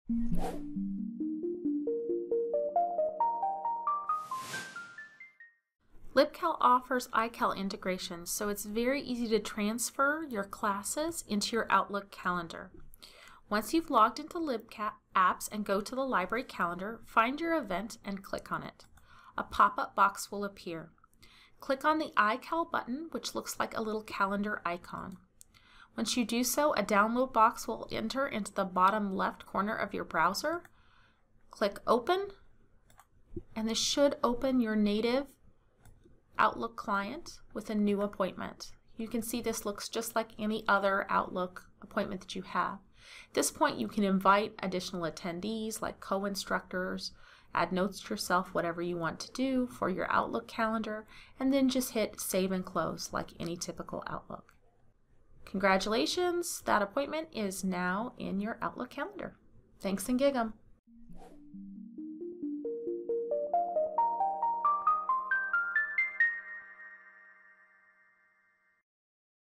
LibCal offers iCal integration, so it's very easy to transfer your classes into your Outlook calendar. Once you've logged into LibCal apps and go to the library calendar, find your event and click on it. A pop-up box will appear. Click on the iCal button, which looks like a little calendar icon. Once you do so, a download box will enter into the bottom left corner of your browser. Click Open, and this should open your native Outlook client with a new appointment. You can see this looks just like any other Outlook appointment that you have. At this point, you can invite additional attendees like co-instructors, add notes to yourself, whatever you want to do for your Outlook calendar, and then just hit Save and Close like any typical Outlook. Congratulations, that appointment is now in your Outlook calendar. Thanks and gig 'em.